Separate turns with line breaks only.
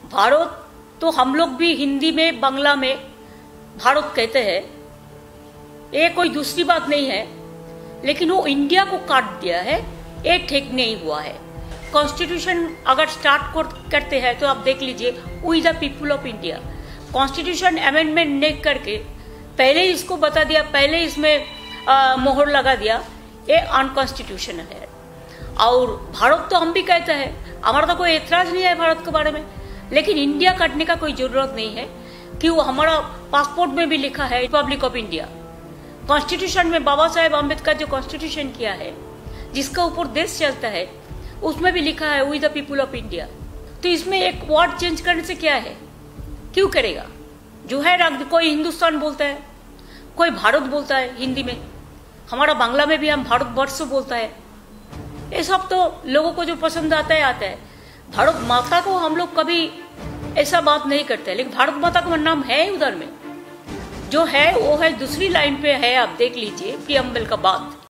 भारत तो हम लोग भी हिंदी में बांग्ला में भारत कहते हैं, ये कोई दूसरी बात नहीं है। लेकिन वो इंडिया को काट दिया है, ये ठीक नहीं हुआ है। कॉन्स्टिट्यूशन अगर स्टार्ट करते हैं तो आप देख लीजिए, we the people of India. Constitution amendment नहीं करके पहले इसको बता दिया, पहले इसमें मोहर लगा दिया, ये अनकॉन्स्टिट्यूशनल है। और भारत तो हम भी कहते हैं, हमारा तो कोई एतराज नहीं है भारत के बारे में, लेकिन इंडिया काटने का कोई जरूरत नहीं है कि वो हमारा पासपोर्ट में भी लिखा है रिपब्लिक ऑफ इंडिया। कॉन्स्टिट्यूशन में बाबा साहेब अम्बेडकर जो कॉन्स्टिट्यूशन किया है, जिसका ऊपर देश चलता है, उसमें भी लिखा है we the people of India. तो इसमें एक वर्ड चेंज करने से क्या है, क्यों करेगा? जो है कोई हिंदुस्तान बोलता है, कोई भारत बोलता है हिंदी में, हमारा बांग्ला में भी हम भारतवर्ष बोलता है। ये सब तो लोगों को जो पसंद आता है। भारत माता को हम लोग कभी ऐसा बात नहीं करते, लेकिन भारत माता का नाम है उधर में, जो है वो है दूसरी लाइन पे है। आप देख लीजिए प्रियम्बल का बात।